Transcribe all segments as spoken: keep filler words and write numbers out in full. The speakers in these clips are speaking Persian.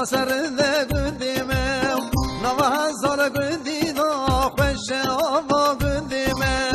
سرده گندیمه نوه زار گندی دا خوش آوا گندیمه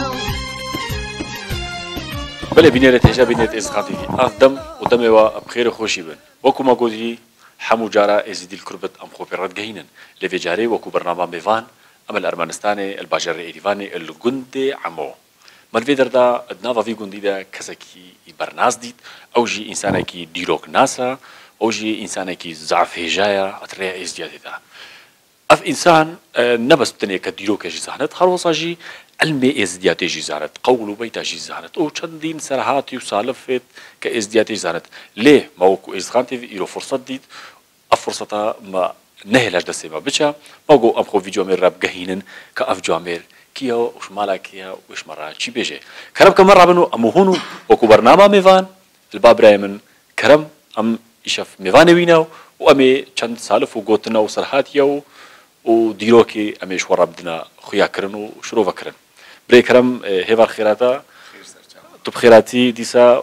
بله بینیره تیجا بینیت از خاطی اف دم و دم و بخیر خوشی بن وکو ما گودی همو جارا ازیدی الکربت ام خوبی رد گهینن لفی جاری وکو برنامه میوان ام الارمنستان الباجر ایران الگند عمو مالفي دردا نافا في جنديدا كسكي برناس ديت أو جي إنسان كي ديروك ناسا أو جي إنسان كي زعف هجايا أتريا إزديادة أف إنسان نبس بتني كديروك جي زهنت خلاص جي علمي إزديادة جي زهنت قولوا بيتا جي زهنت أو چندين سرحاتي وسالفت كإزديادة جي زهنت ليه موكو إزغانتي إيرو فرصة ديت أفرصة ما نهلاش دسي ما بچا موكو أمخو فيديو من راب جهينن كأف جامير كيا وش مالا كيا وش مرة شي بيجي كرم كم مرة بنو أمو هونو وكو برنامج ميفان الباب رايمن كرم أم إشاف ميفان ويناو وأمي چند سالف وقوتنا وصرحات يو وديروكي أمي شو بدنا خويا كرن وشرو فكرن بري كرم هيفار خيراتا تب خيراتي ديسا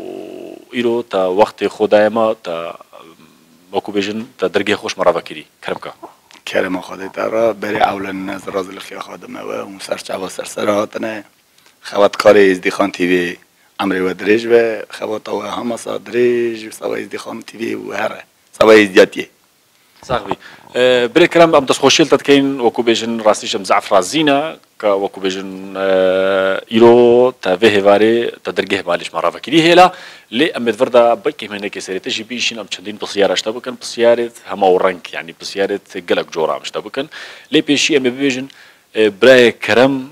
وإيرو تا وقت خدايما تا وكو بيجن تا درجة خوش مرة فكري كرمكا کرم خودت را بری اولن از راز الخیا خادمه و اون سرچ و سرسراتنه خوات کار ازدی خان تیوی امری و درج و خوات و هم صاد درج و سوای ازدی خان تیوی و هر سوای ازدیاتی صاحبي أه بري كلام ام تسخوشيل تتكين وكو بيجن راسيش مزعف رازينا كا وكو بيجن أه ايرو تا فيهواري تدرجه بالش مرافا كلي هيلا لي ام فردا بكي من هيك سيرته جي بيشين ام چندين بسياره اشتبكن بسياره هما ورنك يعني بسياره قلق جورا مشتبكن لي بيشي ام بيجن أه براي كرم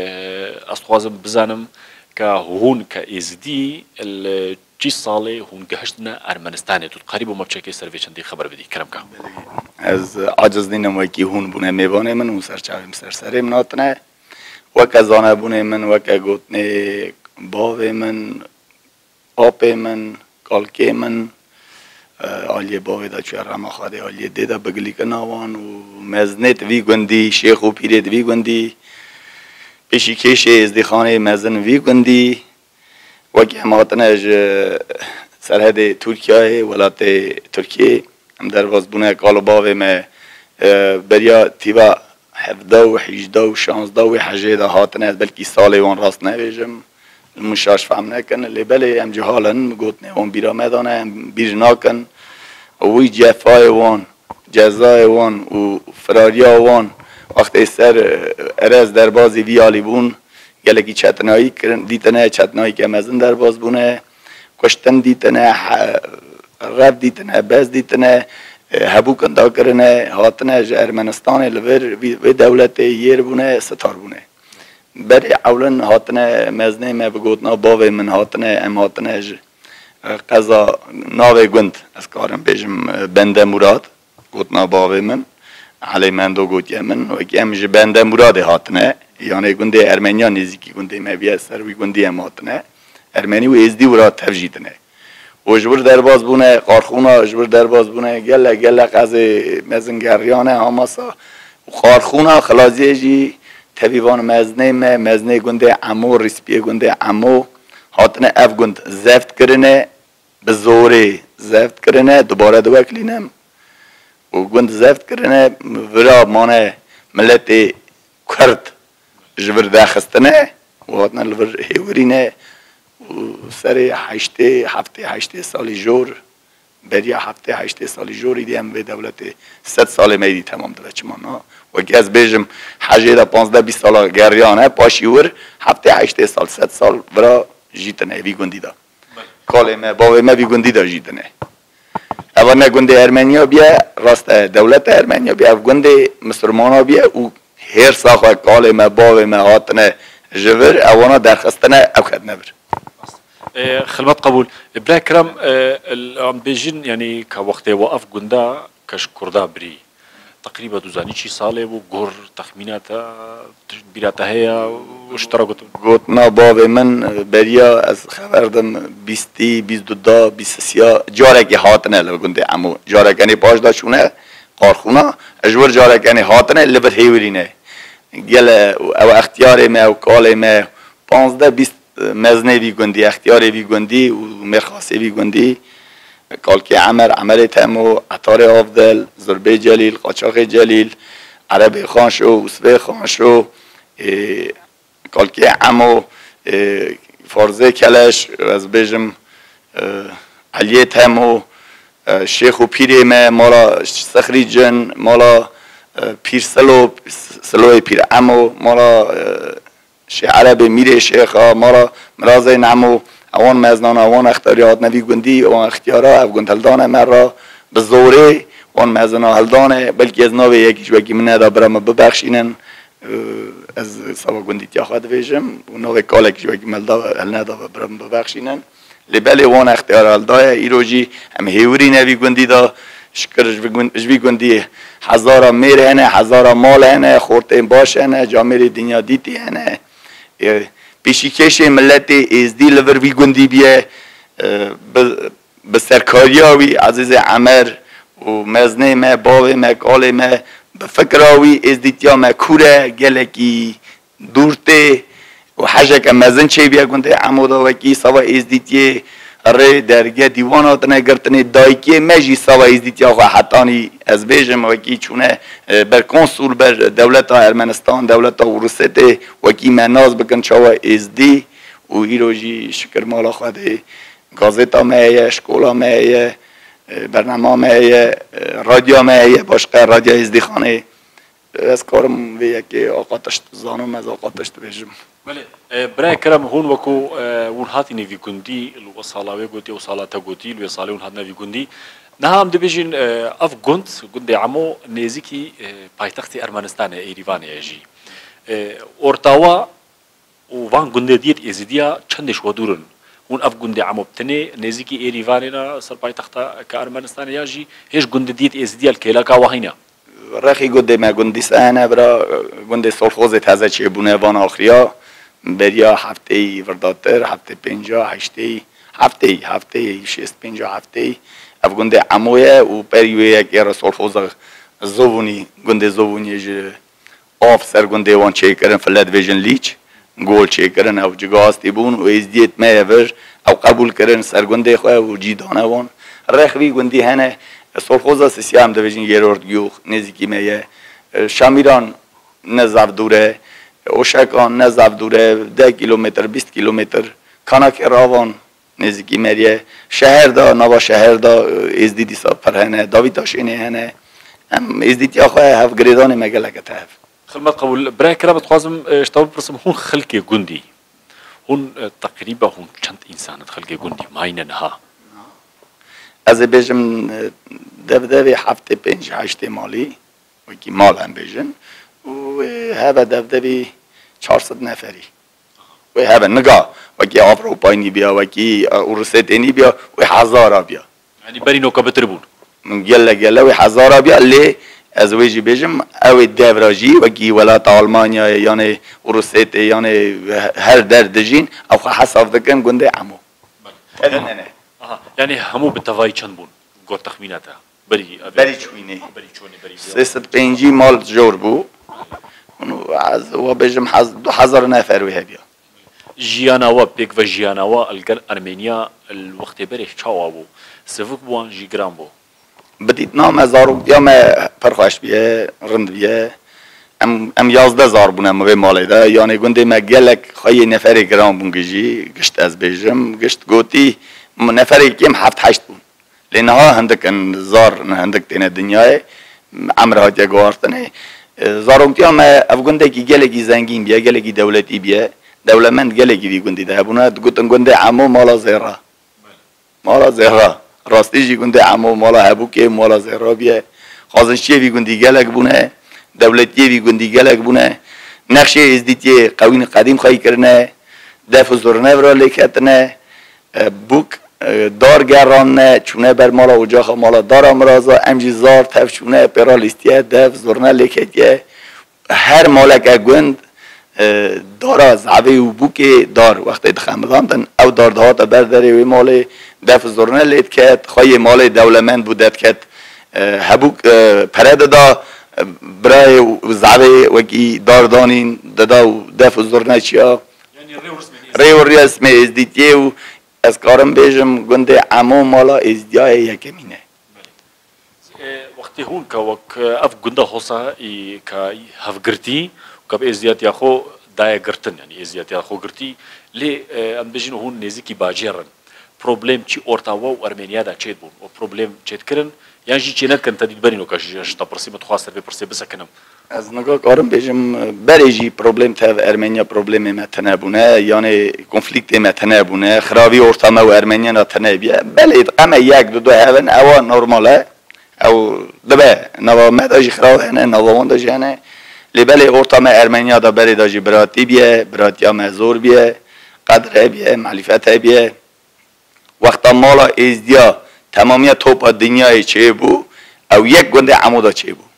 أه استوازم بزانم كا هون كا ازدي ال چی ساله هون گهشتنا ارمنستانه تو قریب و مبچه که سروی چندی خبر بدی کرم که از عاجز دینم وکی هون بونه میوانه من و سرچاویم سرسره مناتنه وک زانه بونه من وک گوتنه باوه من آب من کالکه من آلیه باوه دا چوی رما خواده آلیه دیده بگلی کناوان و مزنت وی گندی شیخ و پیرت وی گندی پیشی کش ازدی خانه مزن وی گندی وکی هماتنه سرحد ترکیه ولایت ترکیه هم در واز بونه کالو باوی ما بریا تیبا هفده و حجده و شانزده و حجده هاتنه بلکی سالی وان راست نویجم المشاش فهم نکن لبلی هم جهالن گوتنه وان بیرا مدانه هم بیر ناکن وی جفای وان جزای وان و فراریا وان وقتی سر ارز در بازی ویالی بون گلگی چتنایی کرن دیتنه چتنایی که مزن در باز بونه کشتن دیتنه رب دیتنه باز دیتنه هبو کندا کرنه هاتنه ارمنستان لور و دولت یر بونه ستار بونه بری اولن هاتنه مزنه ما بگوتنا باوی من هاتنه ام هاتنه قضا ناوی گند از کارم بیجم بنده مراد گوتنا باوی من علی من دو گوتی من و که امج بنده مراد هاتنه یعنی گنده ارمنیا نزدیکی گنده مبیع سروی گنده اماتنه ارمنی و ازدی ورا تفجیدنه و جبر درباز بونه قارخونا جبر درباز بونه گله گله قضی مزنگریانه هماسا و قارخونا خلازی جی تبیوان مزنه ما مزنه گنده عمو ریسپیه گنده عمو هاتنه اف گند زفت کرنه به زوری زفت کرنه دوباره دوکلینم و گند زفت کرنه ورا مانه ملت کرد جبر داخستنه و هاتنا لور هیورینه و سر هشته هفته هشته سالی جور بریا هفته هشته سالی جوری دیم به دولت ست سال میدی تمام داره چمانا و که از بیجم حجه دا پانزده بیست سال گریانه پاشیور هفته هشته سال ست سال برا جیتنه وی گندی دا کاله ما باوی ما وی گندی دا جیتنه اول نه گنده ارمنیا بیا راست دولت ارمنیا بیا گنده مسلمانا بیا و هر ساخه کاله ما باوی ما هاتنه جبر اوانا درخستنه اوکد نبر خدمت قبول بلا كرام عم بيجين يعني كوقت وقف جندا كش كردا بري تقريبا دوزاني شي صالة وجور تخمينات بيراتها هي واشتركت قلنا بابا من بريا از خبردم بيستي بيزدودا بيسسيا جارك هاتنه لو كنت عمو جارك يعني باش دا شونه قارخونا اجور جارك يعني هاتنه اللي بتهيورينه قال او اختياري ما او قال ما پانزده بیست مزنه وی گندی اختیار وی گندی و مرخاصه وی گندی کالکی عمر عمر تمو عطار افضل زربه جلیل قاچاق جلیل عرب خان شو اسبه خان شو کالکی عمو فارزه کلش از بجم علی تمو شیخ و پیر ما مالا سخری جن مالا پیر سلو سلوی پیر عمو مالا شیخ عرب میره شیخ مالا مرازه نمو اوان مزنان اوان اختیارات نوی گندی اوان اختیارا افغان هلدان مرا به زوره اوان مزنان هلدانه بلکه از نوی یکیش بگی من ندا برام ببخشینن از سوا گندی تیا خواهد ویجم و نوی کالکیش بگی ملدا هل ندا برام ببخشینن لبلی اوان اختیار هلدای ایروجی هم هیوری نوی گندی دا شکرش بی گندی هزارا میره هنه هزارا مال هنه خورته باش هنه جامعه دنیا دیتی هنه پیشیکش ملت ازدی لور وی گندی بیه به سرکاریاوی عزیز عمر و مزنه ما باوی ما کاله ما به فکراوی ازدیتیا ما کوره گلکی دورته و حاجه مزن چه بیا گنده عمودا وکی سوا ازدیتی ره درگه دیوانات نگرتنی دایکی مجی سوا ازدیتیا خو حتانی از بیجم وکی چونه بر کنسول بر دولت ارمنستان دولت روسیه وکی مناز بکن چاوا ازدی و ایروجی شکر مالا خواده گازتا میه شکولا میه برنامه میه رادیو میه باشقه رادیو ازدی خانه از کارم ویه که آقاتش زانم از آقاتش بیجم بله برای کرم هون وکو اون هاتی نوی گندی لو صلاوی گوتی و صلاتا گوتی لو صلاوی اون هات نوی گندی نه هم دبیجین اف گند گند عمو نزیکی پایتخت ارمنستان ایریوان ایجی اورتاوا و وان گند دیت ازدیا چندش ودورن اون اف گند عمو بتنی نزیکی ایریواننا سر پایتخت ارمنستان ایجی هیچ گند دیت ازدیا الکلا کاوهینا رخی گند ما گندی سانه برا گند سالخوز تازه چه بونه وان آخریا بریا هفته ای ورداتر هفته پنجاه هشته هفته ای هفته ای شست پنجاه هفته ای اف گنده عمویه و پریوی یک رسول خوزا زوونی گنده زوونی ج آف سر گنده وان چه کرن فلت ویژن لیچ گول چه کرن او جگاستی بون و ازدیت میور او قبول کرن سر گنده خواه و جیدانه وان رخوی گندی هنه رسول خوزا سیام دو ویژن یرورد گیوخ نزیکی میه شامیران نزاف دوره اوشکان نزاف دوره ده کیلومتر بیست کیلومتر کاناک راوان نزدیکی مریه شهر دا نوا شهر دا ازدیدی سا پرهنه داویتاشینه هنه هم ازدیدی آخواه هف گریدان مگلکت هف خدمت قبول برای کرم تخوازم اشتاب برسم هون خلق گندی هون تقریبا هون چند انسان خلق گندی ماینن ها از بیجم دبدبی هفته پنج هشته مالی وکی مال هم بیجن و هذا دبدبی چهارصد نفری و هذا نگاه وکی آفروپایی بیا وکی روسیه بیا و هزارا بیا یعنی بری نوکا بتربون من گله گله و هزارا بیا لی از ویجی بیجم او دبراجی وکی ولایت آلمانیا یعنی روسیه یعنی هر دردجین او حساب دکن گنده عمو یعنی همو بتوای چند بون گو تخمیناتا بری بری چوینه بری چونه بری سیصد پنجی مال جور بو از و بیجم دو هزار نفر وی بیا جیاناوا پیک و جیاناوا الگر ارمنیا الوقت برش چاوا بو سفک بوان جیگرام بو بدید نام هزارو یا ما پرخواش بیه رند بیه ام ام یازده زار بونم به مالی ده یعنی گنده ما گلک خواهی نفر گرام بونگیجی گشت از بیجم گشت گوتی نفر کم هفت هشت بون لینها هندک ان زار هندک تین دنیای امرها جگوارتنه زارونتیا ما افغانده کی گلکی زنگین بیا گلکی دولتی بیا دولمند گلکی بی گندی ده بونا گوتن گنده عمو مالا زهرا مالا زهرا راستی جی گنده عمو مالا هبوکه مالا زهرا بیا خازنشی بی گندی گلک بونه دولتی بی گندی گلک بونه نقشه ازدیتی قوین قدیم خواهی کرنه دف زرنه برا لیکتنه بوک دار گرانه چونه بر مالا اوجاخ مالا دار امرازا امجی زار تف چونه پرالیستیه دف زرنه لیکتیه هر مالک گوند دار زعوی و بوک دار وقتی دخمدان دن او دار دهات برداری وی مال دف زرنه لیت کت خواهی مال دولمند بودت کت هبوک پرد دا برای زعوی وکی دار دانین دادا و دف زرنه چیا ریو ریسمه ازدیتیه و از کارم بیجم گنده عمو مالا ازدیای یکمینه وقتی هون که وک اف گنده خصا ای که هفگرتی که به ازدیات یا خو دای گرتن یعنی ازدیات یا خو گرتی لی ام بجین هون نزیکی باجرن problem چی اورتاوا و ارمنیا دا چید بون و problem چید کرن یعنی جی چینت کن تدید برینو که شتا پرسی متخواست به پرسی بسکنم از نگاه کارم بیجم بریجی پروبلم تا ارمنیا پروبلم متنه بونه یعنی کنفلیکت متنه بونه خرابی اورتاما و ارمنیا نتنه بیه بله اما یک دو دو هون اوا نورماله او دبه نوا مداجی خرابه نه نوا داجی نه لبله اورتاما ارمنیا دا بری داجی براتی بیه براتی هم زور بیه قدره بیه معرفت بیه وقتا مالا ازدیا تمامی توپ دنیای چه بو او یک گنده عمودا چه بو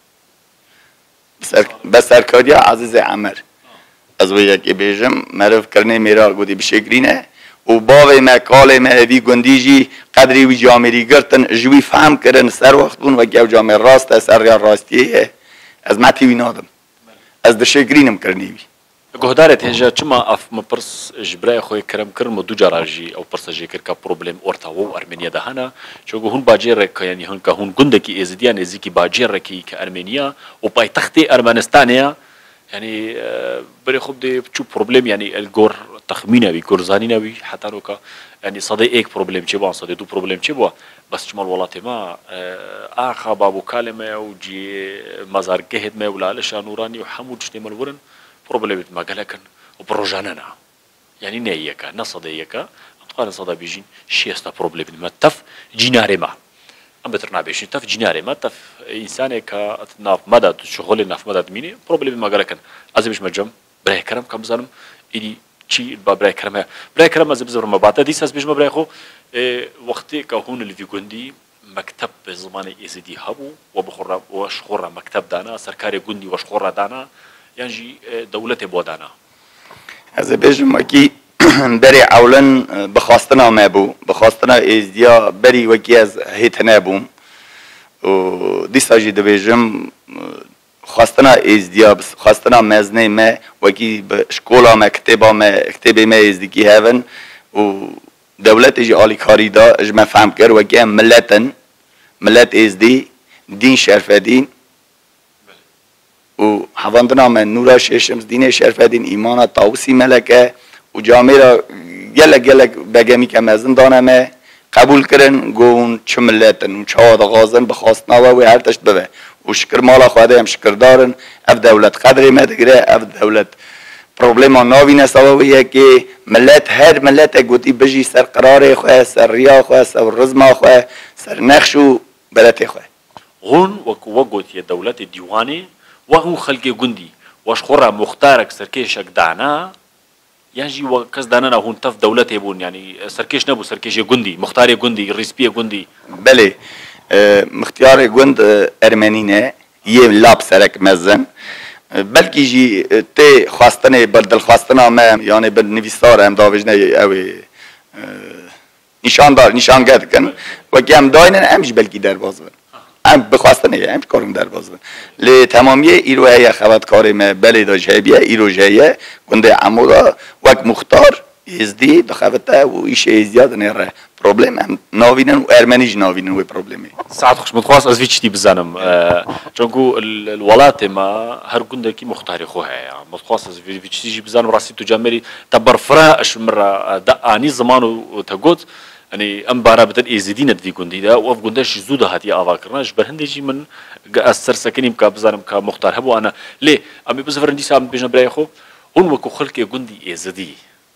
به سرکاری عزیز عمر از و یکی بیجم معرف کرنه میرا گودی بشکرینه و باوی ما کال ما اوی گندیجی قدری وی جامری گرتن جوی فهم کرن سر وقت بون و گو جامر راست سر یا راستیه از متی وی نادم از دشکرینم کرنی وی گهدارت هنجا چما اف مپرس جبرای خوی کرم کرم دو جراجی او پرس جکر کا پروبلم اورتاوا و ارمنیا دهانا چو هون باجر ک یعنی هون که هون گنده کی ازدیا نزیکی باجر کی که ارمنیا و پایتخت ارمنستانیا یعنی بری خوب دی چو پروبلم یعنی الگور تخمینه وی گرزانی وی حتی رو که یعنی صدای یک پروبلم چه با صدای دو پروبلم چه با بس شمال ولات ما آخا بابو کلمه و جی مزارگهت ما ولالش نورانی و حمود شتمل ورن پروبلمت ما قالكن وبروجاننا يعني نيكا نصد يكا أتقال صدا بيجين شيستا بروبلم ما تف جيناري ما أم بترنا بيجين تف جيناري ما تف إنسان كا ناف مدد شغل ناف مدد ميني بروبلم ما قالكن أزمش مجمع برای كرم كم زنم إدي شيء برای كرم برای كرم أزم زبر ما بعد ديس أزمش ما برای خو وقتي كهون اللي في جندي مكتب زمان إزدي هبو وبخورا وشخورا مكتب دانا سركاري جندي وشخورا دانا یعنی دولت بودانا از بیشتر کی بری اولن بخواستنا ما بو بخواستنا ازدیا بری وکی از هیتنا بوم و دیساجی دبیجم خواستنا ازدیا خواستنا مزنه ما وکی بشکولا ما کتابا ما کتابی ما ازدیکی هون و دولت اجی آلی کاری دا اج ما فهم کر وکی هم ملتن ملت ازدی دین شرف دین و حواندنا من نورا ششمز دین شرف دین ایمان تاوسی ملکه و جامعه گلک گلک بگمی که مزن دانمه قبول کرن گون چه ملتن و چه آدغازن بخواستنا و هر تشت ببه و شکر مالا خواهده هم شکر دارن اف دولت قدری مدگره اف دولت پروبلم ناوی نساویه که ملت هر ملت گوتی بجی سر قرار خواه سر ریا خواه سر رزما خواه سر نقش و بلت خواه غون وکو گوتی دولت دیوانی وهو خلق جندي واش خورا مختارك سركيش دانا يعني وكز دانا هون تف دولته بون يعني سركيش نبو سركيش جندي مختار جندي ريسبي جندي بله مختار جند ارمنينه يه لاب سرك مزن بلکه جی تی خواستنه بدل خواستنه ما يعني بالنویسار هم داوجنه اوی نشان دار نشان گرد کن و که هم داینن همش بلکی در باز بن هم بخواستنه هم کارم در باز بن لی تمامی ایروه یا خواد کاری ما بلی دا جهبیه ایرو جهیه گنده عمودا وک مختار ازدی دخوته و ایش ازدیاد نره پروبلم هم ناوینن و ارمنیج ناوینن و پروبلمی ساعت خوش متخواست از ویچ تی بزنم چونکو الولات ما هر گنده کی مختاری خواه متخواست از ویچ تی بزنم راستی تو جامعی تبر فراش مرة دقانی زمانو تقود يعني ام بارا بدل ازدين دي گندي دا و اف گندش زوده هاتي آوا کرناش برهندجي من اثر سكنيم کا بزنم کا مختار هبو انا ليه ام بزفرندي سام بيجن بريخو هون وكو خلق گندي ازدي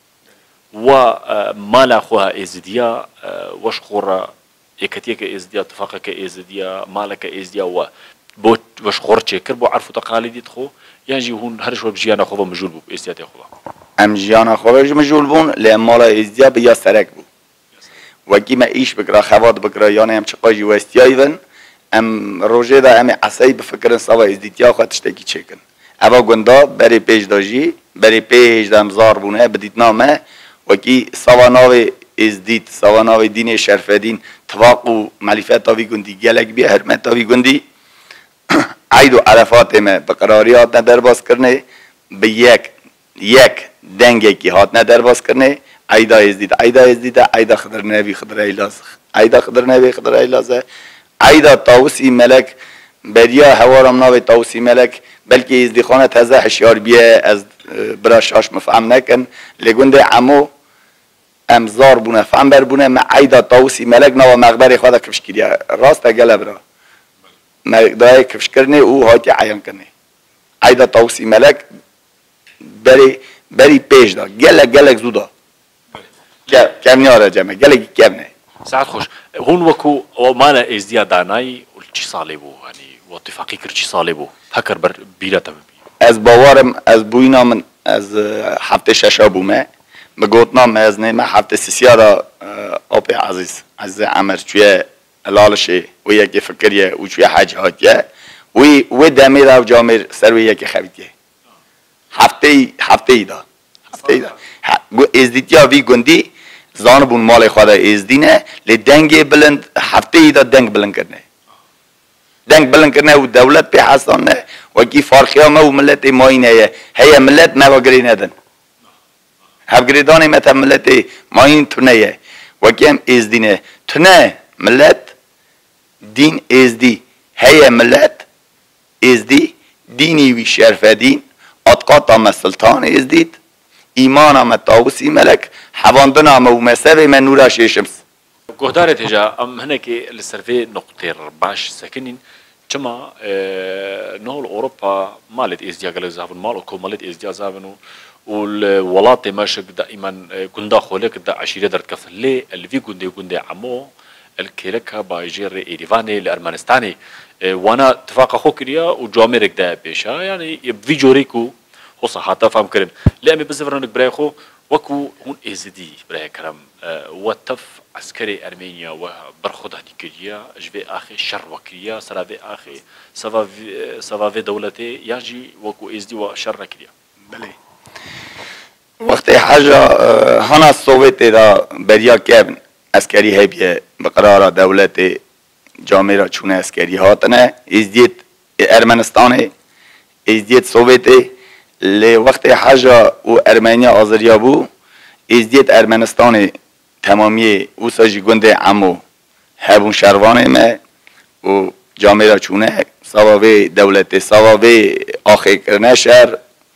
و مالا خوها ازديا وش خورا يكتيك ازديا اتفاقك ازديا مالك ازديا و بو وش خور تشكر بو عرفو تقاليدي تخو يعني هون هرش وبجيانا خو مجول بو ازديا خو ام جيانا خو مجول بون ل مالا ازديا بيا سرك بو وکی ما ایش بکره خواد بکره یعنی هم چقاجی وستیایی ون ام روزه دا هم عصایی بفکرن سوا ازدیتیا خواهد تشتکی چکن اوا گندا بری پیش داجی بری پیش دام زار بونه بدیت نامه وکی سوا ناوی ازدیت سوا ناوی دین شرف دین تواق و معرفت تاوی گندی گلک بی حرمت تاوی گندی عید و عرفات ما بقراریات ندر باز کرنه به یک یک دنگه کی هات ندر باز کرنه عیدا ازدید عیدا ازدید عیدا خضر نبی خضر ایلاز عیدا خضر نبی خضر ایلازه عیدا طاووسی ملک بریا هوارم ناوی طاووسی ملک بلکه ازدی خانه تازه هشیار بیه از برا شاش مفهم نکن لگونده عمو امزار بونه فهم بر بونه مع عیدا طاووسی ملک ناو مغبر خدا کفش کریا راست گله برا مقدای کفش کرنه او هاتی عیان کنه عیدا طاووسی ملک بری بری پیش دا گله گله زودا کم نیاره جمعه گله کم نه سعد خوش هون وكو مانا ازديا داناي چی ساله بو يعني واتفاقی کرد چی ساله بو فکر بر بیرا تبی از باورم از بوینا من از هفته شش بومه بگوتنا من از نه هفته سیارا آب عزیز عزیز عمر چوی لالشه و یکی فکریه و چوی حج هاتیه و و دمی را جامر سروی یکی خبیتیه هفته هفته ای دا هفته ای دا ازدیتیا وی گندی زان بون مال خدا ازدینه لی دنگ بلند هفته ای دا دنگ بلند کرنه دنگ بلند کرنه و دولت پی حسانه و کی فارخی ها و ملت ماینه هی ملت نواگری ندن هفگریدانی متا ملت ماین تونه و کی هم ازدینه تونه ملت دین ازدی هی ملت ازدی دینی وی شرف دین اتقاط هم سلطان ازدید ایمان هم طاووسی ملک حواندن هم و مسابه من نورا شیشمس گهدار تجا ام هناك للسرفي نقطة باش ساكنين كما نهول أوروبا مالت إزديا قال زافن مالكو مالت إزديا زافنو والولات ماشك دائما كندا خولك دا عشيرة درت كفل لي اللي في كندي كندي عمو الكيلكا بايجير إيريفاني الأرمنستاني وانا اتفاق أخو كريا وجاميرك دا بيشا يعني في جوريكو هو صحاتا فهم كرن لأمي بزفرنك برايخو وكو هون إزدي براي كرم وتف عسكري أرمينيا وبرخد هدي كريا جبي آخي شر وكريا سرابي آخي سفافي سفافي دولتي يجي وكو إزدي وشر كريا بله وقت حاجة هنا الصوت دا بريا كابن عسكري هبيه بقرار دولتي جامعه چونه عسكري هاتنه ازديت أرمنستان ازديت صوتي لوقت حاجة و أرمينيا آذريا بو ازديت أرمنستان تمامی او ساجی گنده عمو هبون شروانه ما و جامعه چونه سواوی دولت سواوی آخی کرنه شهر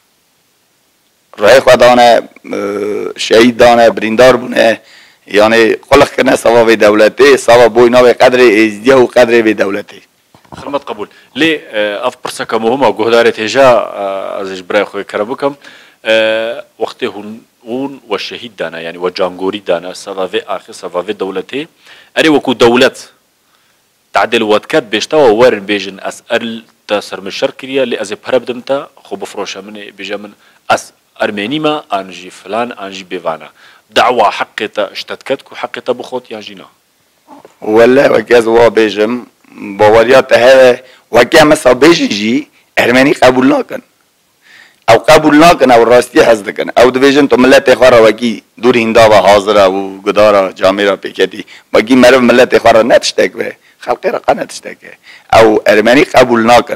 رای خودانه شهید دانه بریندار بونه یعنی خلق کرنه سواوی دولتی سوا بوینا به قدر ازدیا و قدر به دولتی خدمت قبول لي اف برسكا مهمه وجهدار تجا ازج براي خو كربكم وقت هون اون والشهيد دانا يعني وجانغوري دانا سفافي اخر سفافي دولتي اري وكو دولت تعدل واتكات بيشتا وورن بيجن اسال تسر من شركريا اللي ازي بربدمتا خو بفروشا من بيجا من اس ارميني ما انجي فلان انجي بيفانا دعوه حقيتا اشتتكتك وحقيتا بخوت ياجينا ولا وكاز هو بيجم باوريات هذا وكا مسا بيجي ارميني قبول ناكن او قبول ناکن او راستی حزد کن او دویژن تو ملت خوارا وکی دور هندا و حاضره و گدارا جامعه پیکتی وکی مرو ملت خوارا نتشتک به خلقی را نتشتک او ارمنی قبول ناکن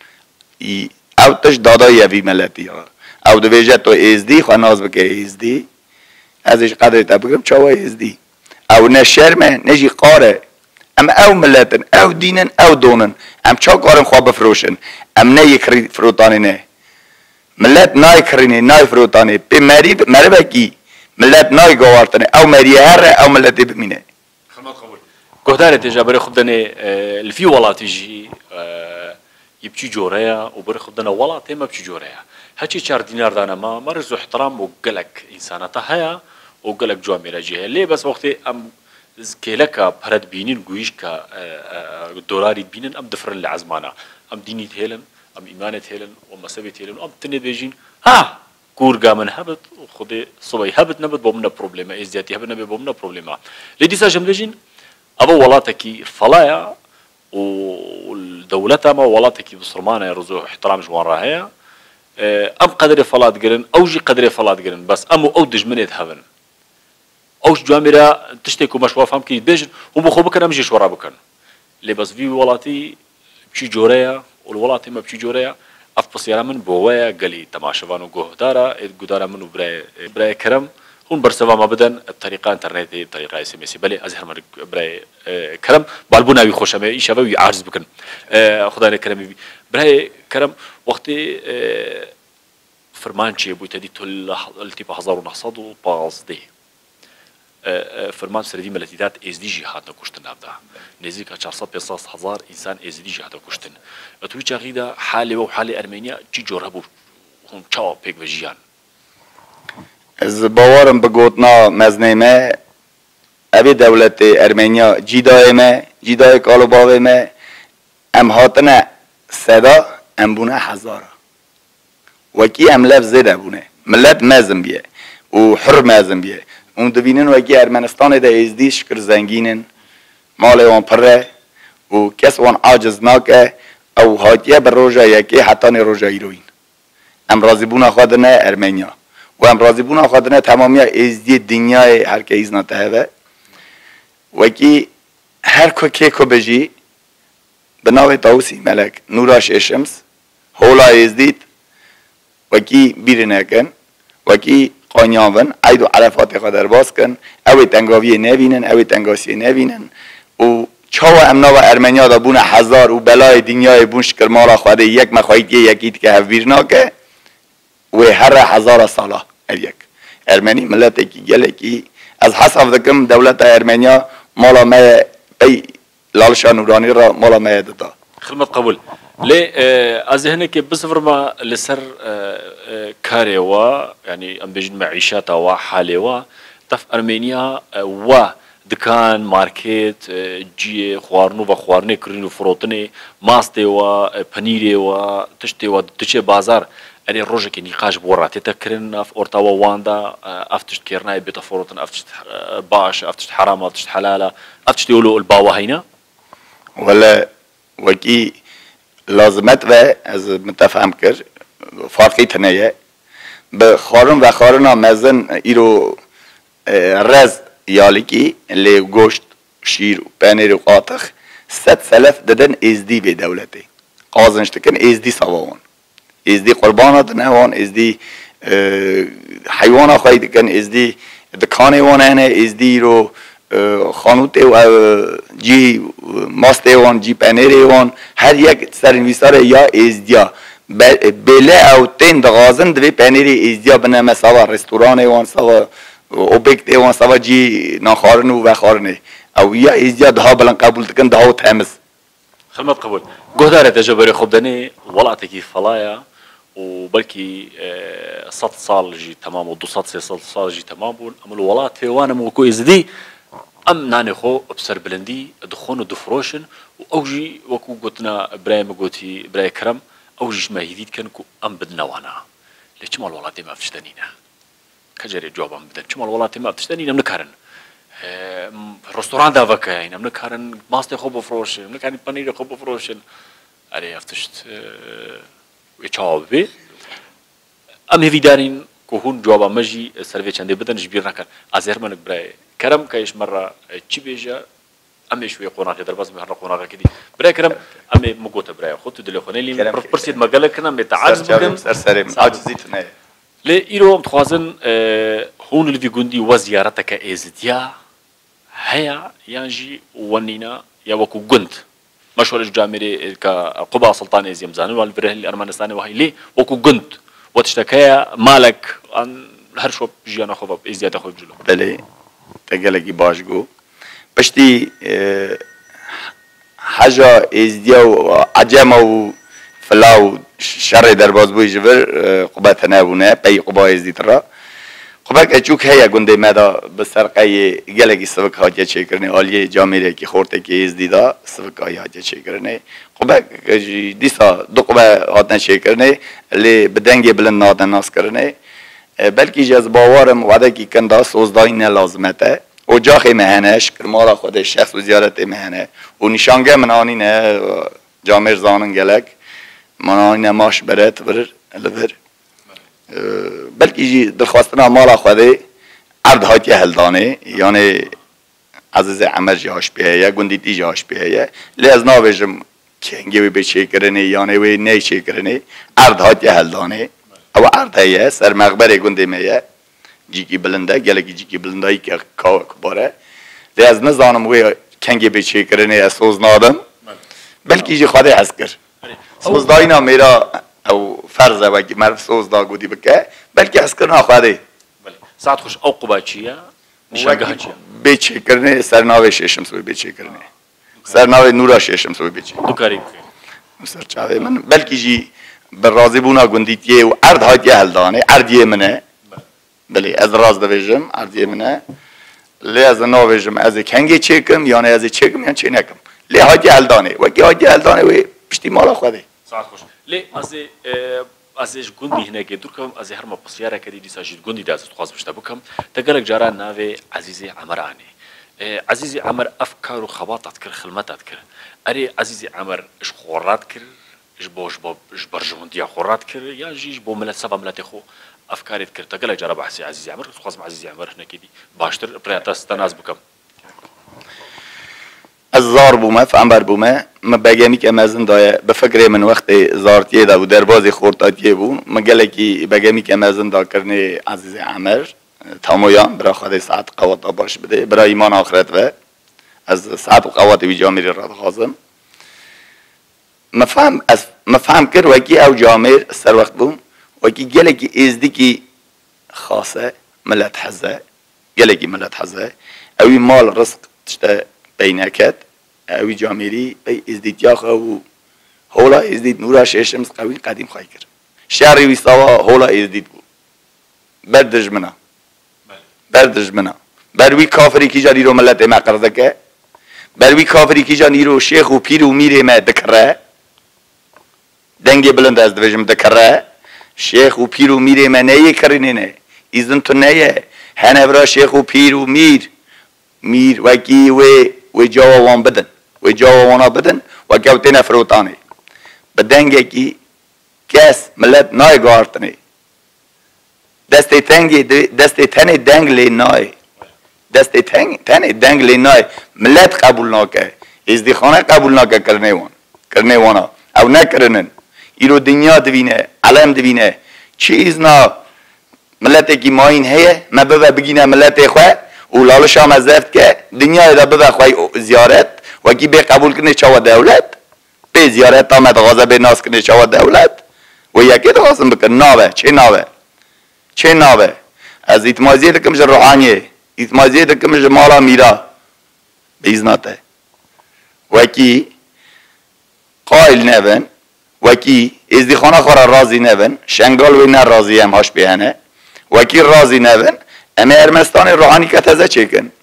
او تش دادای یوی ملتی او دویژن تو ازدی خواه ناز بکه ازدی ازش قدر تبگرم چاوه ازدی او نه شرمه نجی قاره ام او ملتن او دینن او دونن ام چا کارن خواه بفروشن ام نه یک فروتانی نه ملت نای کرینی نای فروتانی به مری مربع کی ملت نای گوارتنه او مری هر او ملت بمینه خدمت قبول گهدار تجابر خدنه الفي ولات يجي يبكي جوريا وبر خدنا ولات ما بكي جوريا هاتي شهر دينار دانا ما مرز احترام وقلك انسانته هيا وقلك جوامير جهه ليه بس وقت ام كيلك برد بينين جويشكا دولاري بينن ام دفرن لعزمانا ام ديني هيلن ام ايمانه هيلن ومسبه هيلن ام تني بيجين ها كورغا من هبت خدي صبي هبت نبت بومنا بروبليم ازياتي هبت نبي بومنا بروبليم لديسا جملجين ابو ولاتكي فلايا والدولة ما ولاتكي بصرمانه يرزو احترام جوان راهيا ام قدر فلات قرن اوجي قدر فلات قرن بس امو اودج من يذهبن اوش جواميرا تشتكوا مشوا فهم كي بيجن وبخو بكن امجي شورا بكن لي بس في ولاتي بشي جوريا والولاتي ما بشي جوريا اف بصيرا من بوايا قالي تماشفان وجهدارا جدارا من براي براي كرم هون برسوا ما بدن الطريقة انترنتي الطريقة اس ام اس بلي ازهر مرك براي كرم بالبونا وي خوشمه اي شباب وي عارض بكن خدای کرم براي كرم وقتی فرمان چی بو تدی تل التي هزار وتسعمية وخمسة فرمان سردی ملتیدات از دی جی هات کشتن ابدا نزدیک چهارصد پانصد هزار انسان از دی جی هات کشتن اتوی چاقیدا حال و حال ارمنیا چی جوره بو هم چاو پیک وجیان از باورم بگوتنا مزنیمه ابی دولت ارمنیا جیدای ما جیدای کالوباوی ما ام هاتنه صدا ام بونه هزاره وکی ام لف زیده بونه ملت مازن بیه و حر مازن بیه اون دبینن وکی ارمنستان ده ازدی شکر زنگینن مال وان پره و کس وان عاجز ناکه او هاتیه بر روژا یکی حتی نی روژا ایروین ام رازی بونه خودنه ارمنیا و ام رازی بونه خودنه تمامی ازدی دنیای هر که ایز نتهوه وکی هر کو که کو بجی بناوی تاوسی ملک نوراش اشمس هولا ازدید وکی بیرنه کن وکی قانیاون عید و عرفات قدر باز کن اوی تنگاوی نبینن اوی تنگاسی نبینن و چاو امنا و ارمنیا دا بونه هزار و بلای دنیای بون شکر مالا خواده یک مخواهید یکیت که هفویر که و هر هزار ساله یک ارمنی ملت اکی گل اکی از حساب دکم دولت ارمنیا مالا ما بی لالشا نورانی را مالا ما دادا خدمت قبول لي از هناك بصفر ما لسر كاري و يعني ام بيجن معيشات و حالي و تف ارمينيا و دكان ماركت جي خوارنو و خوارني كرينو فروتني ماستي و بانيري و تشتي و تشي بازار اري روجك نقاش بورات تكرن اف اورتاوا واندا افتشت كيرناي بيت فروتن افتشت باش افتشت حرام افتشت حلاله افتشت يقولوا الباوا هينا ولا وكي لازمت و از متفهم کر فرقی تنیه به خارن و خارنا مزن ایرو رز یالی کی لی گوشت شیر و پنیر و قاطخ ست سلف ددن ازدی به دولتی قازنشت کن ازدی سوان ازدی قربانات نهوان ازدی حیوان خواهید کن ازدی دکان وان هنه ازدی رو خانوت و جی ماست وان جی پنیر وان هر یک سرنویسار یا ازدیا بله او تین دغازن دوی پنیر ازدیا بنامه سوا رستوران وان سوا اوبکت وان سوا جی ناخارن و خارنه او یا ازدیا ده بلن قبول تکن ده تامس خدمت قبول گهدار تجربه خوب دنی ولات کی فلایا و بلكي صد صال جي تمام و دو صد سي صال جي تمام بون اما الولات وانا موكو ازدي ام ناني خو بسر بلندي دخون و دفروشن و اوجي وكو قلتنا برايم قوتي براي كرم اوجي ما هيديد كنكو ام بدنا وانا ليش ما الولات ما فتشتنينا كجري جواب ام بدن شما الولات ما فتشتنينا منكارن رستوران دا وكاين ام نكارن ماستي خو بفروشن ام نكارن بانير خو بفروشن اري افتشت ويتشاوبي ام هفي دارين كهون جوابا مجي سرفي چنده بدن جبير نكن ازهر منك براي كرم كايش مرة چي بيجا امي شوي قناقي درباز مهر قناقي كدي براي كرم امي مقوت براي خدت دلي خوني لي برسيد مقاله كنا متعجز بكم سرسري عاجزيت نه لي ايرو متخوازن هون اللي في جندي وزيارتك ازديا هيا يانجي ونينا يا وكو جند مشهور الجامري كقبا سلطان ازيم زانو والبره الارمنستاني وهي لي وكو جند وتشتكيا مالك عن هر شو جيانا خوب ازديا خوب جلو بله تگلگی باش گو پشتی حاجه ازدیا و عجم و فلا و شر درباز بوی جبر قبا تنابونه پی قبا ازدی ترا قبا کچوک هیا گنده مدا بسرقه گلگی سبک حاجه چه کرنه آلیه جامعه کی خورته کی ازدی دا سبک حاجه چه کرنه قبا دیسا دو قبا هاتن چه کرنه لی بدنگ بلند نادن ناس کرنه بلکه جز باورم وعده کی کنده سوزدایی نه لازمته و جاخی مهنه شکر مالا خود شخص و زیارت مهنه و نشانگه منانی نه جامعه زانن گلک منانی نه ماش برد بر لبر بلکه جی درخواستنا مالا خوده عرض هاتی هلدانه یعنی عزیز عمر جاش بیایه گندی دی جاش بیایه لی از ناویجم کنگی وی به چه کرنه یعنی وی نی چه کرنه عرض هاتی هلدانه او عرض هیه سر مغبر گنده میه جیکی بلنده گلکی جیکی بلندایی که کباره ده از نزانم وی کنگی به چه کرنه از سوز نادم بلکی جی خواده هست کر سوز داینا میرا او فرضه وکی مرد سوز دا گودی بکه بلکی هست کرنا خواده ساعت خوش او قبا چیه نشانگاه چیه به چه کرنه سرناوه ششم سوی به چه کرنه سرناوه نورا ششم سوی به چه دو کاری بکن سر چاوه من بلکی جی بر رازی بونا گندیتیه و عرض هایتیه هلدانه عرضیه منه بله از راز دویجم عرضیه منه لی از نویجم از کنگی چکم یعنی از چکم یعنی چه نکم لی هایتیه هلدانه وکی هایتیه هلدانه و پشتی مالا خوده ساعت خوش لی از از ايش گندی هناك درکم از هر ما بسیاره کردی دیساجید گندی داز خواست بشته بکم تقلق جارا ناوی عزیزی عمرانی عزیزی عمر افکار و خواطات کر خلمتات کر اری عزیزی عمر اش خورات کر اش باش با اش برجوندیا خورات کر یا جیش بو ملت سبا ملت خو افکارت کر تقلق جارا بحثی عزیزی عمر خواست عزیزی عمر هناك دی باشتر پریاتاس تناز بکم از زار بومه فنبر بومه ما بگمی که مزن دای به فکر من وقت زارتیه دا و دربازی خورتاتیه بون ما گله کی بگمی که مزن دا کرنه عزیز عمر تمایان برای خود ساعت قوات باش بده برای ایمان آخرت و از ساعت قوات وی جامعه را خازم ما فهم از ما فهم کر وکی او جامعه سر وقت بوم وکی گله کی ازدی کی خاصه ملت حزه گله کی ملت حزه اوی مال رزق تشته بینکت اوی جامعی بی ازدید یا خو هولا ازدید نورا ششمز قوی قدیم خواهی کرد شهری ویستاوا هولا ازدید بود بردج منا بردج منا بروی کافری کی جانی رو ملت ما قرضه که بروی کافری کی جانی رو شیخ و پیر و میره ما دکره دنگی بلند از دویجم دکره شیخ و پیر و میره ما نیه کرنه نه ایزن تو نیه هنه برا شیخ و پیر و میر میر وکی و و جوابان بدن و جوابانا بدن و کوتنا فروتانه بدنگه کی کس ملت نای گارتنه دست تنگی دست تنی دنگ لی نای دست تنگ تنی دنگ لی نای ملت قبول ناکه ازدی خانه قبول ناکه کرنه وان کرنه وانا او نکرنن ایرو دنیا دوینه علم دوینه چیز نا ملت کی ماین هیه ما ببا بگینه ملت خواه اولال شام از زفت که دنیا دا ببا خواهی زیارت وکی به قبول کنه چاوا دولت به زیارت آمد غازه به ناس کنه چاوا دولت و یکی دا غازم بکن ناوه چه ناوه چه ناوه از اتمازیه دکمش روحانیه اتمازیه دکمش مالا میرا بیزناته وکی قائل نبن وکی ازدی خانه خورا رازی نبن شنگال وی نه رازی هم هاش بیهنه وکی رازی نبن اما ارمستان روحانی که تازه چکن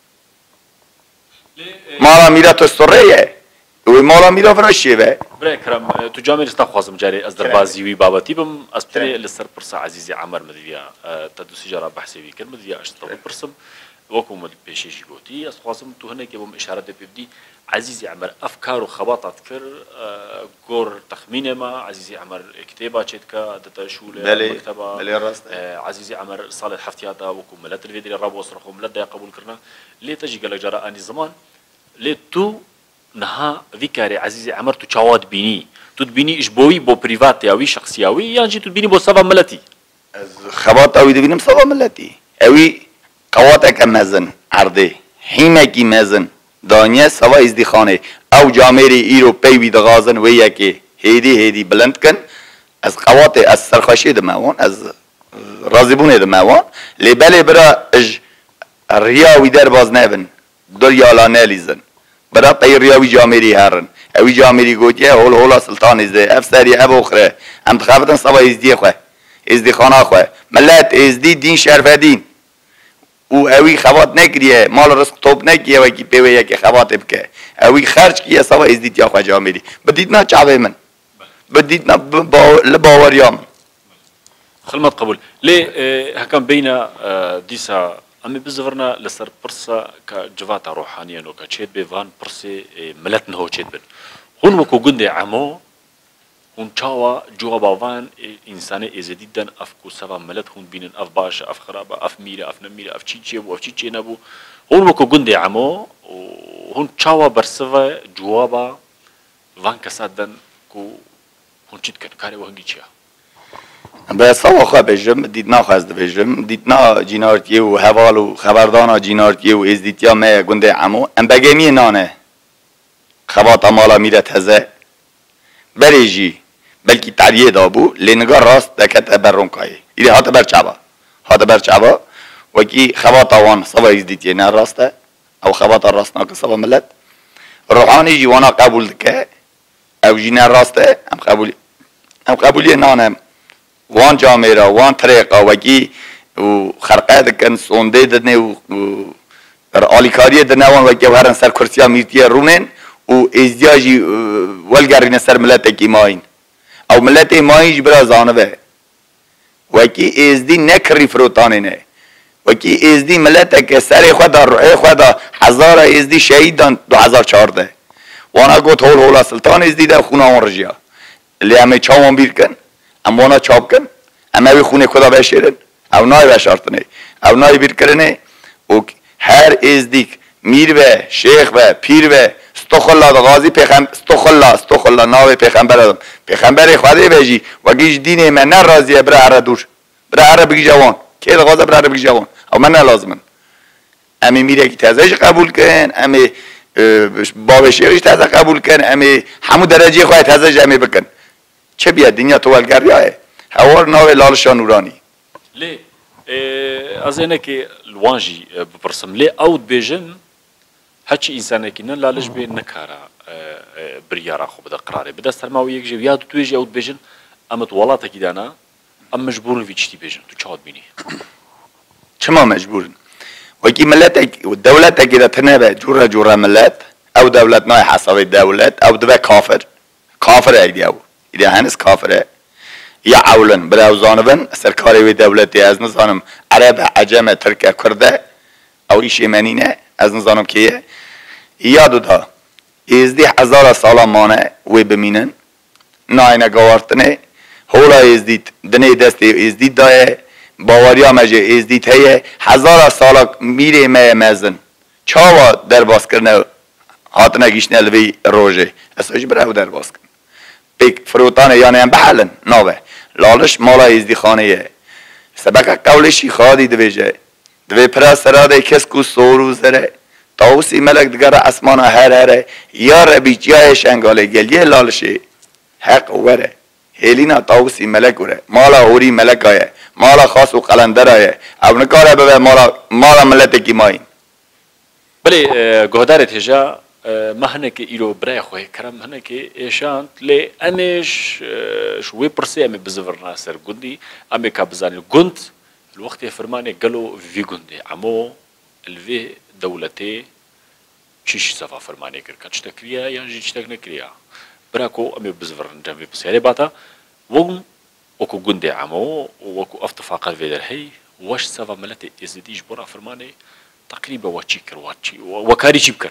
مالا میرا تو سریه و مالا میرا فراشیه به برای کرم تو جامعه استا خوازم جاری از دربازیوی بابتی بم از پری لسر پرسا عزیزی عمر مدویا تدوسی جارا بحثی وی کرد مدویا اشترا پرسم وکم مد پیشی گوتی از خوازم تو هنه که بم اشاره ببدی عزیزی عمر افکار و خواطات کر گور تخمین ما عزیزی عمر کتابه چت کا دتا شوله مکتبه بله راست عزیزی عمر صالح حفتیاتا وکم ملت الفيدي راب وصرخ ملت دا قبول کرنا ليه تجي قال جرا اني زمان ليه تو نها ذكر عزيزي عمر تو چاواد بيني تو بيني اجبوي بو بريفات ياوي شخصياوي يعني تو بيني بو سبا ملتي خبات اوي دبينم سبا ملتي اوي قواتك مزن عرضي حيمكي مزن دانیه سوا ازدی خانه او جامعه ایرو پیوی دغازن و یکی هیدی هیدی بلند کن از قوات از سرخاشی دموان از رازبون دموان لبله برا اج ریاوی در باز نبن در یالا نلیزن برا پی ریاوی جامعه هرن اوی جامعه گوتیه هول هولا سلطان ازده افسری ابو خره هم تخافتن سوا ازدی خواه ازدی خانه خواه ملت ازدی دین شرف دین او اوی خوات نکریه مال رزق توپ نکیه وکی پیوه یکی خوات بکه اوی خرج کیه سوا ازدید یا خواه جامعی بدید نا چعبه من بدید نا لباوریا من خلمت قبول ليه هكام بين ديسا أمي بزفرنا لسر برسا كجواتا روحانيا نو كتشيد بيفان برسي ملتن هو تشيد بن هون وكو جندي عمو هون تشاوا جوا بافان إنساني إزديدن أفكو سوا ملت هون بينن أف باشا أف خرابة أف ميرة أف نميرة أف تشيتشي أف تشيتشي نبو هون وكو جندي عمو هون تشاوا برسوا جوابا فان كسادن كو هون تشيد كن كاري وهنجي تشيا به سوا خواه بجم دیتنا خواست بجم دیتنا جینارتی و حوال و خبردانا جینارتی و ازدیتیا مه گنده عمو ام بگیمی نانه خواتا مالا میره تزه بریجی بلکی تعریه دابو لنگار راست دکت برون کایی ایده هات بر چابا هات بر چابا وکی خواتا وان سوا ازدیتیه نه راسته او خواتا راست ناک سوا ملت روحانی جوانا قبول دکه او جینه راسته ام قبول ام قبولی نانه وان جامعه وان طریقه وکی و خرقه دکن سونده دنه و آلیکاری دنه وان وکی هرن سر کرسیا میرتیه رونن و ازدیاجی ولگرین سر ملت اکی ماین او ملت ماینج برا زانبه وکی ازدی نکری فروتانه نه وکی ازدی ملت اکی سر خدا روحی خدا هزار ازدی شهید دان دو هزار چارده وانا گوت هول هولا سلطان ازدی ده خونه آن رجیا اللي همه چاوان بیر کن اموانا چاپ کن همه وی خونه خدا بشیرن او نای بشارتنه او نای بیر کرنه و هر ازدیک میر و شیخ و پیر و استخلا غازی پیغمبر استخلا استخلا ناو پیغمبر ادم پیغمبر خدا بهجی و گیج دین من ناراضیه برا هر دور برا هر بگی جوان که غازه برا هر بگی جوان او من لازمن امی میره که تازهش قبول کن امی باب شیخش تازه قبول کن امی همو درجه خواهی تازهش امی بکن چه بیاد دنیا تو ولگریه هوار ناو لالشا نورانی لی از اینه که الوانجی بپرسم لی اود بیجن هچی انسانه که نه لالش به نکاره بریارا خو بده قراره بده سرماوی یک جو یاد توی جو اود بیجن اما تو ولاته کی دانا ام مجبورن ویچتی بیجن تو چاد بینی چما مجبورن وکی ملت و دولت اگه تنبه جوره جوره ملت او دولت نای حساب دولت او دبه کافر کافر ایدی او ایدی هنس کافره یا اولن برای زانبن سرکاری و دولتی از نزانم عرب عجم ترک کرده او ایشی منینه از نزانم کیه یادو دا ازدی هزار سالا مانه وی بمینن ناینه گوارتنه هولا ازدید دنه دستی ازدید دایه باوریا مجه ازدید هیه هزار سالا میره مه مزن چاوا در باز کرنه هاتنه گیشنه لوی روژه اساج برای در باز کرنه پیک فروتانه یعنی هم بحلن ناوه لالش مالا ازدی خانه سبک قولشی خادی دویجه دوی پرا سراده کس کو سورو زره تاوسی ملک دگر اسمانا هر هره یا ربیچ یا شنگاله گل یه لالشی حق وره هلینا تاوسی ملک وره مالا هوری ملک آیه مالا خاص و قلندر آیه او نکاره ببه مالا مالا ملت کی ماین بله گهدارت هجا مهنه که ایرو برای خواه کرم مهنه که ایشانت لی امیش شوی پرسی امی بزورنا سر گندی امی که بزانی گند الوقت فرمانه قالوا في جندي عمو الفي دولتي چیش صفا فرمانه کرد کچ تکریا یا جیچ تک نکریا براکو امی بزورن جنبی بسیاری باتا وقم وكو جندي عمو وكو اتفاق الفيدر هي واش صفا ملتي ازديج برا فرمانه تقريبا واتشيكر واتشي وكاري شيبكر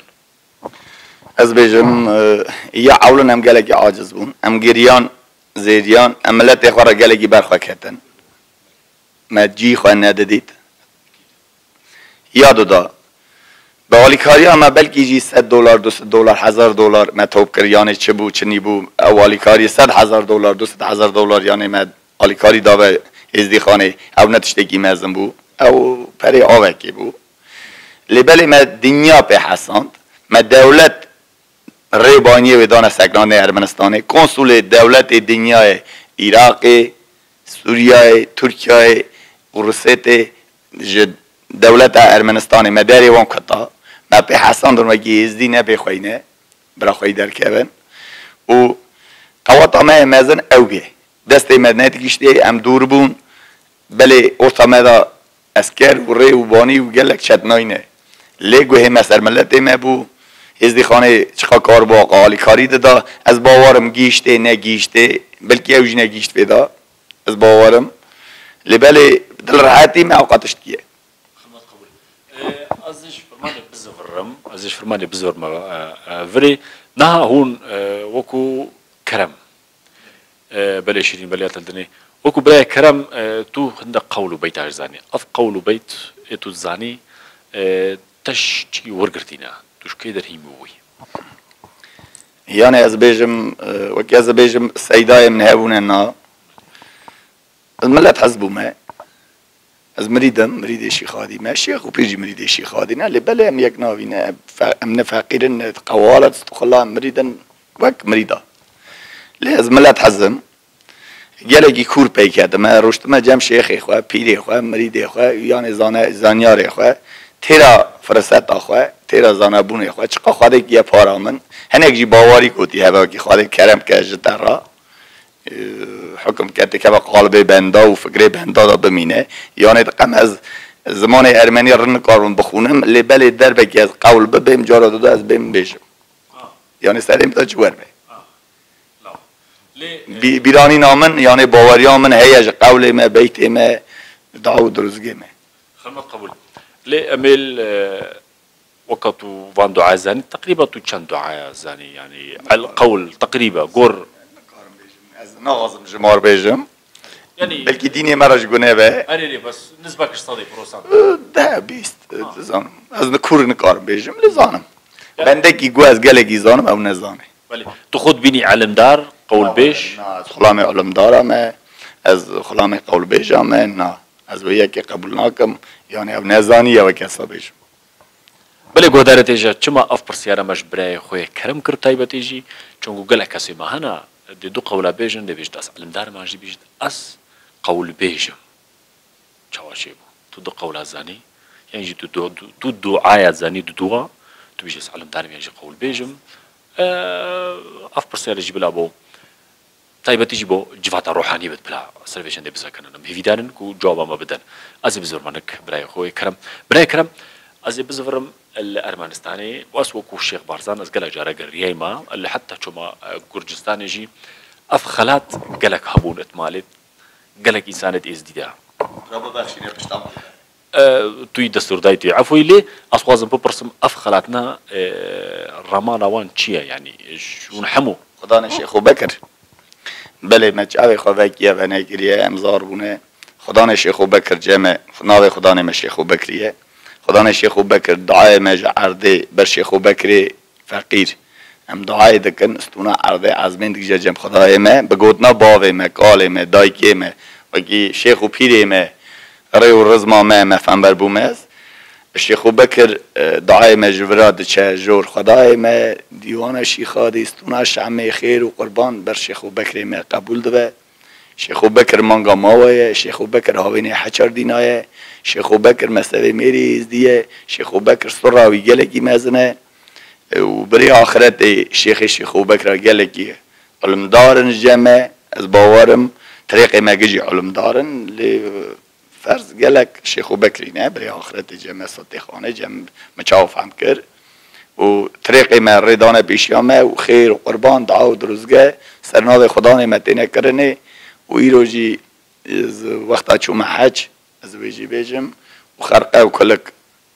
از بیجم یا اولن هم گلگی عاجز بون هم گریان زیریان هم ملت اخوارا گلگی برخوا کتن مجی خواه ندادید یادو دا به والی کاری اما بلکی جی صد دلار دوست دلار هزار دلار ما توب کر یعنی چه بو چنی بو والی کاری صد هزار دلار دوست هزار دلار یعنی ما والی کاری دا به ازدی خانه او نتشتگی مزن بو او پری آوه کی بو لبلی ما دنیا په حساند ما دولت ریبانی و دانه سکنان ارمنستانه کنسول دولت دنیای عراق سوریه ترکیه روسیه دولت ارمنستان مداری وان کتا ما په حساند و مگی ازدی نه به خوینه برا خوی در کبن و تواتا ما مزن اوگه دست مدنیت گشته ام دور بون بله ارتا مدا اسکر و ری و بانی و گلک چتناینه لیگو هم اثر ملت ما بو ازدی خانه چخا کار با قالی کاری دادا از باورم گیشته نگیشته بلکه اوجی نگیشت فیدا از باورم لبله دل راحتی ما اوقاتش کیه ازش فرمانه بزورم ازش فرمانه بزورم ولی نه هون وکو کرم بله شیرین بله تلدنی وكو برای کرم تو هند قول بيت عزاني اف قول بيت اتو زاني تشتي ورقرتينا توش كيدر هيموي يعني از بيجم وكي از بيجم سيداي من هابون انا از ملت حزبو ما از مريدم مريد الشيخ هادي ما الشيخ وبيجي مريد الشيخ هادي نالي بلا ام يك ناوينا امنا فقيرن قوالت استقلا مريدا وك مريدا لازم ملت حزم گلگی کور پی کرده ما رشت ما جم شیخ خو پیری خو مرید خو یعنی زانه زانیار خو تیرا فرصت خو تیرا زانبون خو چقا خواده یه پارا من هنگ جی باوری کوتی هوا کی خواده کرم که جترا حکم کرده که قالب بندا و فکر بندا دا بمینه یعنی دقم از زمان ارمنی رن کارون بخونم لبل درب که از قول ببیم جارا داده از بیم بشم یعنی سریم تا جوار بیم بیرانی نامن یعنی باوریان من هیج قول ما بیت ما دعو درزگی ما خدمت قبول لی امیل وقت وان دعاء زاني تقريبا تو چند دعاء زاني يعني القول تقريبا قر از نغازم جمار بيجم يعني بلكي ديني مرج قناه به أريني بس نسبة كشتادي بروسان ده بيست زانم از نكور نكارم بيجم لزانم بندكي قواز قلقي زانم او نزاني بله تو خود بینی علمدار قول بیش از خلام علمدارم از خلام قول بیشم نه از ویا که قبول نکم یعنی او نزانی یا کسا بیشم بله گوداره تیجا چما اف پرسیاره مش برای خوی کرم کرد تایبتی جی چون گله کسی ما هنا دی دو قولا بیشن دی بیشت از علمدار ماجی بیشت از قول بیشم چواشی بو تو دو قولا زانی یعنی تو دو تو دعای زانی دو دعا تو بیش از علمدار میاجی قول بیشم اف پرسیاره جی بلا بو تایبتی جی بو جوات روحانی بد بلا سرویشن دی بزا کنن هیویدانن کو جواب ما بدن از بزرمانک برای خوی کرم برای کرم از بزرم الأرمنستاني وأسوق الشيخ بارزان از قلق جارا قرية ما اللي حتى شما قرجستاني جي أفخلات قلق هبون اتمالت قلق إنسانة إزديدا رابا بخشيني بشتام أه توي دستور دايتي عفوي لي أصوازم ببرسم أفخلاتنا أه رمانا وان چيه يعني شو نحمو خدانا شيخ بكر بله مجاوي خوفاكيا فناكريا امزار بونه خدانا شيخ بكر جامع ناوي خدانا ما شيخ بكريا خدانا شيخ بكر دعاء ما عرضي بر شيخ بكر فقير ام دعاء دكن استونا عرضي عزمين دك جم خدايا ما بقوتنا باوي ما قال ما دايكي ما وكي شيخ بيري ما ريو رزما ما ما فنبر بومز الشيخ بكر دعاء ما جبراد تشا جور خدايا ما ديوانا شيخ هادي استونا شعمي خير وقربان بر شيخ بكر ما قبول دبا شيخ بكر مانغا ماوية شيخ بكر هاويني حچر ديناية شيخ بكر مسألة ميري ازدية شيخ بكر صراوي جلكي مازنة وبري آخرت الشيخ الشيخ بكر جلكي علم دارن الجامع از باورم طريقي ما جيجي علم دارن لفرز جلك الشيخ بكرينا بري آخرت الجامع صديقانه جامع متشاوف عم كر وطريقي ما ريدانه بيشيامه وخير وقربان دعاء ودرزقه سرناوي خداني متينه كرنه ويروجي وقتا چو محج از ویجی بیجم و خرقه و کلک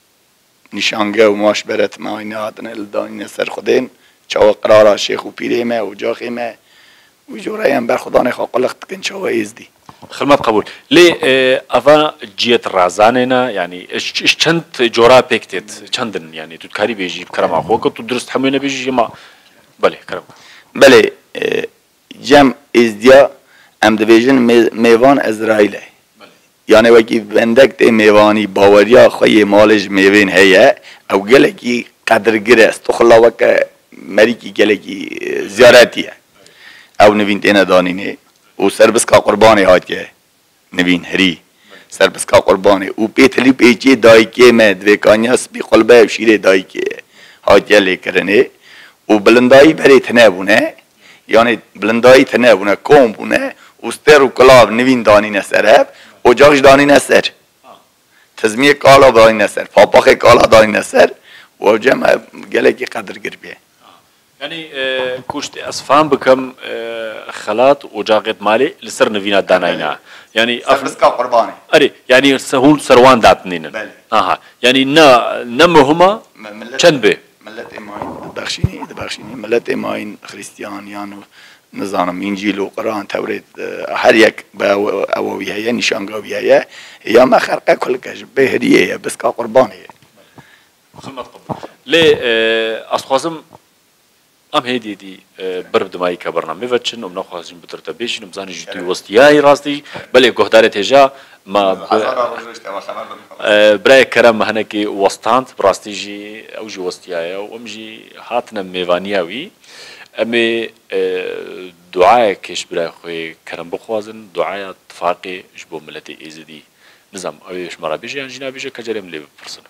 نشانگه و ماش برت ما این هاتن الدانین سر خودین چاو قرارا شیخ و پیره ما و جاخی ما و جوره هم بر خدانه خواه قلق تکن چاو ایزدی خدمت قبول لي افا جيت رازاننا يعني ايش چند جورا بيكتت چندن يعني تذكري بيجي كرم اخوك تو درست حمينا بيجي ما بله كرم بله جم ازديا ام دویژن میوان اسرائیل یعنی وکی بندک تی میوانی باوریا خوی مالج میوین هیا او گلکی قدرگیر است تو خلا وک مریکی گلکی زیارتیه او نوین تینا دانینه و سربس کا قربانی هات که نوین هری سربس کا قربانی او پیتلی پیچی دای که مد و کانیاس بی قلبه شیر دای که هات یلی کرنه و بلندایی بری تنابونه یعنی بلندایی تنابونه کوم بونه استر و کلاب نوین دانی نسرب و جاش دانی نسر تزمیه کالا دانی نسر پاپاخ کالا دانی نسر و جمع گلکی قدر گربیه يعني كوشت أصفان بكم خلات وجاقت مالي لسر نفينا داناينا يعني سربسكا قرباني أري يعني سهول سروان داتنين آها يعني نا نمهما چند ملت إيماين بخشيني بخشيني ملت إيماين خريستيان يعني نظام إنجيل وقرآن توريد هر یک بأووية هي نشانقاوية هي هي ما خرقة كل كجبه هدية بس كقربانية خدمت قبل ليه أصخازم ام هيدي دي برب دماي كبرنامج فتشن ومن خواصين بترتا بيشن ومزاني جتوي وستياي راستي بل جهدار تجا ما براي كرم هنكي وستانت براستيجي او جي وستياي وامجي هاتنا ميفانياوي امي دعاء كش براي خوي كرم بخوازن دعاء اتفاقي جبو ملتي ازدي نظام اويش مرا بيجي يعني جنا بيجي كجرم لي برسن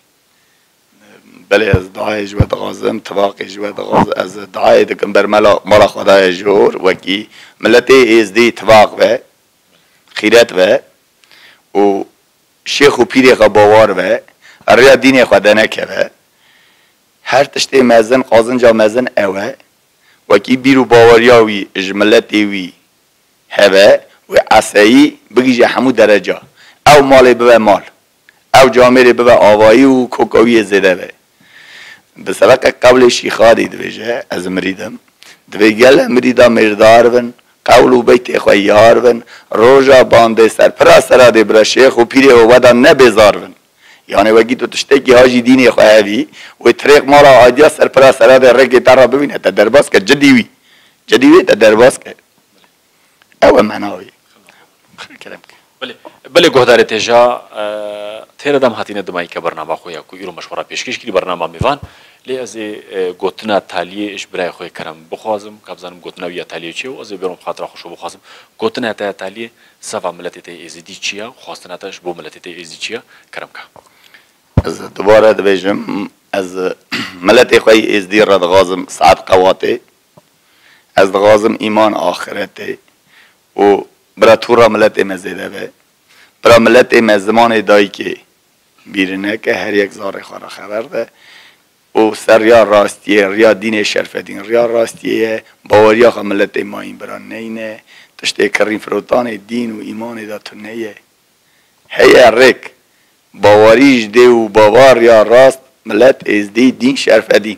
بله از دعای جواد غازم تواقع جواد غاز از دعای دکم بر ملا ملا خدای جور وکی ملتی از دی تواق و خیرت و و شیخ و پیری باور و ریا دین خدا نکه هر تشتی مزن قازن جا مزن اوه وکی بیرو باوریاوی جملتی وی هوا و عصایی بگیجه همو درجه او مال ببه مال او جامعه ببه آوایی و کوکاوی زده و بسبب قول شیخاری دویجه از مریدم دویگل مریدا مردار بن قول و بیت خویار بن روژا بانده سر پرا سرا دی برا شیخ و پیری و ودا نبزار بن یعنی وگی تو تشتکی هاجی دینی خویوی و طریق مالا آدیا سر پرا سرا دی رگی تر را ببینه تا درباز که جدیوی جدیوی تا درباز که او معناوی کلام بله بله گهدار تجا تیر دم هاتینه دمایی که برنامه خویا کو ایرو مشوره پیشکش کردی برنامه میوان لی از گوتنا تالیه اش برای خوی کرم بخوازم کابزانم گوتنا ویا تالیه چیه و از بیرون خاطر خوشو بخوازم گوتنا تا تالیه سوا ملتی تی ازدی چیه خواستن اتاش بو ملتی تی ازدی چیه کرم که از دوباره دویجم از ملتی خوی ازدی را دغازم صعب قواته از دغازم ایمان آخرته و برا تورا ملت مزیده به برا ملت مزمان دایی که بیرنه که هر یک زار خورا خبر ده و سر یا راستیه ریا دین شرف دین ریا راستیه باوریا خوا ملت ما این برا نینه تشته کرین فروتان دین و ایمان دا تو نیه هی رک باوریش ده و باور یا راست ملت از دی دین شرف دین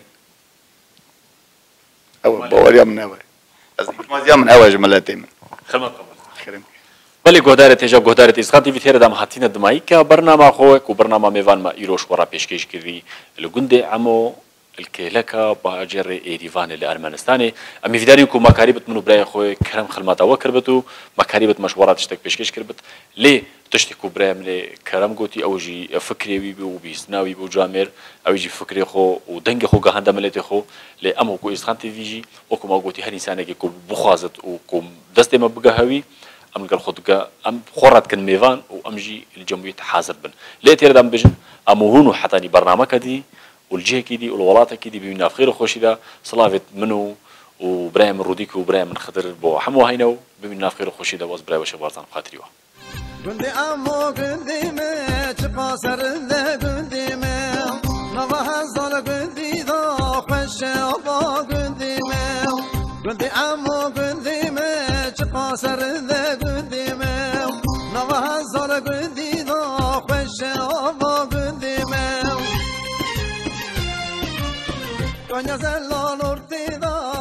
او باوریا من اوه از مازیا من اوه ملت من خلما بله گهدار تجا گهدار تیزخاتی ویتر دام هاتین دمایی که برنامه خواه کو برنامه میوان ما ایروش ورا پیشکش کردی لگند عمو الکلکا باجر ایریوان الارمنستانی امی ویداری کو مکاریبت منو برای خواه کرم خلمات او کربتو مکاریبت مشورات تشتک پیشکش کربت لی تشتک کو برای ملی کرم گوتی اوجی فکری وی بو بیسناوی بو جامر اوجی فکری خو و دنگ خو گهند ملت خو لی امو کو اسخانتی ویجی او کو ما گوتی هر انسان کی کو بخوازت او کو دست ما بگهوی ام قال خدقة ام خورت كن ميفان وامجي الجمهورية حاضر بن ليه تير دام بجن اموهونو حتى ني برنامج كدي والجهه كدي والولات كدي بمنا خير خوشي دا صلافت منو وبراهيم روديك وبراهيم خضر بو حمو هينو بمنا خير خوشي دا واز براي وشبارتان خاطريوا قندي امو قندي ما تقاصر ذا قندي ما نضح الظل قندي ذا خش ابا قندي ما قندي امو قندي ما تقاصر ذا قندي ما نضح الظل قندي ذا خش ابا قندي ما كان يزال نور تذا